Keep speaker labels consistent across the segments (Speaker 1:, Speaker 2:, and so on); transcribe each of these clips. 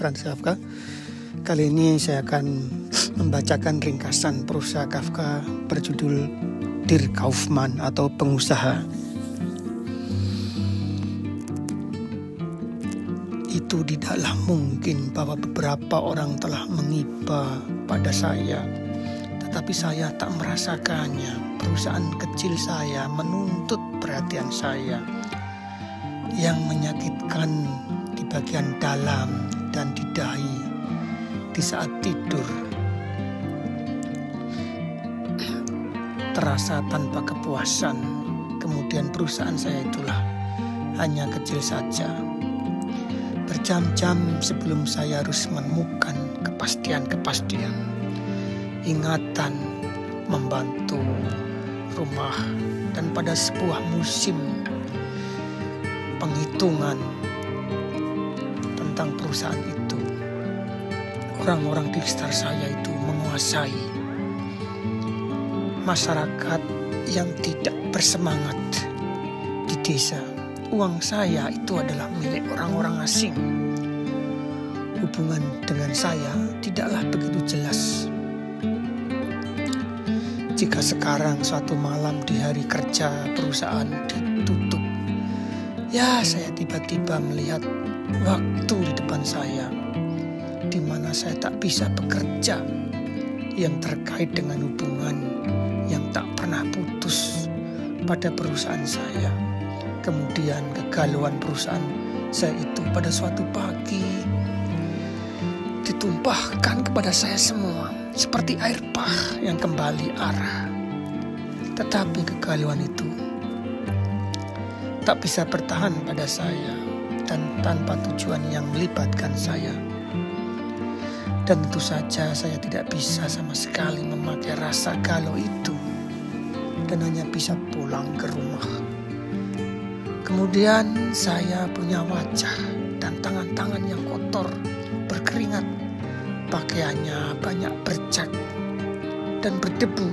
Speaker 1: Franz Kafka. Kali ini saya akan membacakan ringkasan prosa Kafka berjudul Der Kaufmann atau pengusaha. Itu tidaklah mungkin bahwa beberapa orang telah mengiba pada saya, tetapi saya tak merasakannya. Perusahaan kecil saya menuntut perhatian saya yang menyakitkan di bagian dalam dan di dahi di saat tidur. Terasa tanpa kepuasan. Kemudian perusahaan saya itulah hanya kecil saja. Berjam-jam sebelum saya harus menemukan kepastian-kepastian, ingatan, membantu rumah, dan pada sebuah musim penghitungan tentang perusahaan itu, orang-orang di sekitar saya itu menguasai masyarakat yang tidak bersemangat di desa. Uang saya itu adalah milik orang-orang asing. Hubungan dengan saya tidaklah begitu jelas. Jika sekarang suatu malam di hari kerja perusahaan ditutup, ya saya tiba-tiba melihat waktu di depan saya di mana saya tak bisa bekerja, yang terkait dengan hubungan yang tak pernah putus pada perusahaan saya. Kemudian kegalauan perusahaan saya itu pada suatu pagi ditumpahkan kepada saya semua seperti air bah yang kembali arah. Tetapi kegalauan itu tak bisa bertahan pada saya dan tanpa tujuan yang melibatkan saya. Dan tentu saja saya tidak bisa sama sekali memakai rasa galau itu dan hanya bisa pulang ke rumah. Kemudian saya punya wajah dan tangan-tangan yang kotor, berkeringat, pakaiannya banyak bercak dan berdebu.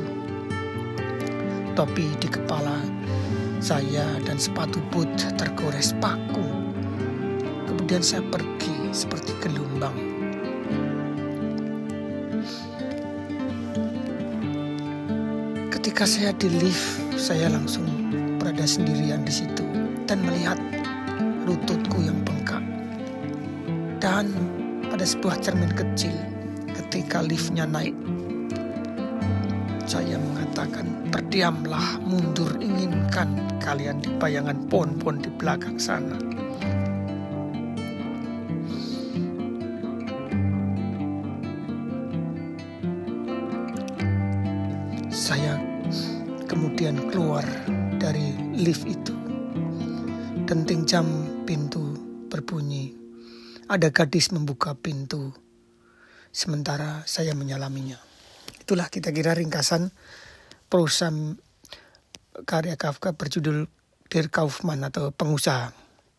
Speaker 1: Topi di kepala saya dan sepatu boot tergores paku. Kemudian saya pergi seperti gelombang. Ketika saya di lift, saya langsung berada sendirian di situ dan melihat lututku yang bengkak. Dan pada sebuah cermin kecil, ketika liftnya naik, saya mengatakan, "Berdiamlah, mundur, inginkan kalian di bayangan pohon-pohon di belakang sana." Saya kemudian keluar dari lift itu. Denting jam pintu berbunyi. Ada gadis membuka pintu, sementara saya menyalaminya. Itulah kira-kira ringkasan prosa karya Kafka berjudul Der Kaufmann atau pengusaha.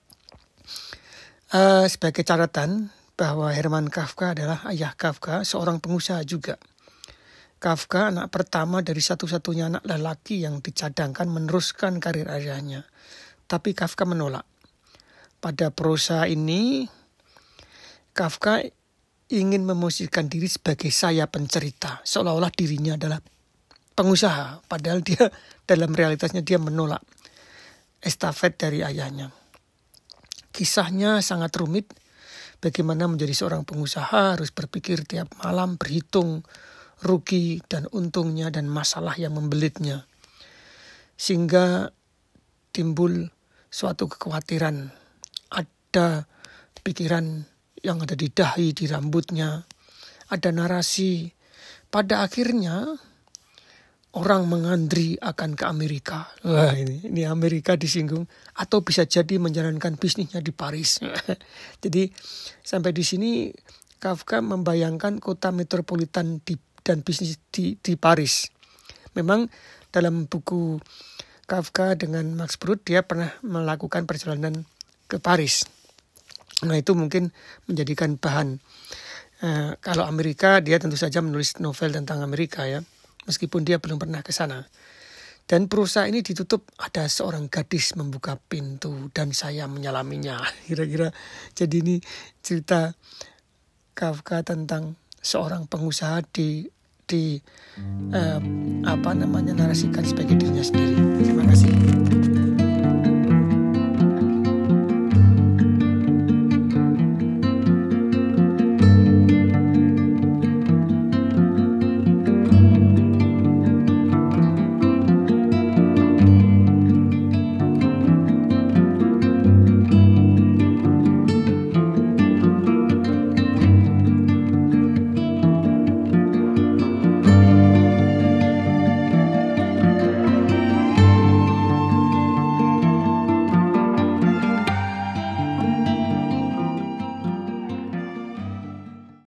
Speaker 1: Sebagai catatan bahwa Hermann Kafka adalah ayah Kafka, seorang pengusaha juga. Kafka anak pertama dari satu-satunya anak lelaki yang dicadangkan meneruskan karir ayahnya. Tapi Kafka menolak. Pada prosa ini, Kafka ingin memosisikan diri sebagai saya pencerita, seolah-olah dirinya adalah pengusaha, padahal dia dalam realitasnya dia menolak estafet dari ayahnya. Kisahnya sangat rumit, bagaimana menjadi seorang pengusaha harus berpikir tiap malam, berhitung rugi dan untungnya dan masalah yang membelitnya, sehingga timbul suatu kekhawatiran. Ada pikiran yang ada di dahi, di rambutnya, ada narasi. Pada akhirnya orang mengantri akan ke Amerika. Wah, ini Amerika disinggung, atau bisa jadi menjalankan bisnisnya di Paris. Jadi sampai di sini Kafka membayangkan kota metropolitan dan bisnis di Paris. Memang dalam buku Kafka dengan Max Brod dia pernah melakukan perjalanan ke Paris. Nah, itu mungkin menjadikan bahan. Kalau Amerika, dia tentu saja menulis novel tentang Amerika ya, meskipun dia belum pernah ke sana. Dan prosa ini ditutup, ada seorang gadis membuka pintu dan saya menyalaminya. Kira-kira jadi ini cerita Kafka tentang seorang pengusaha narasikan sebagai dirinya sendiri. Terima kasih.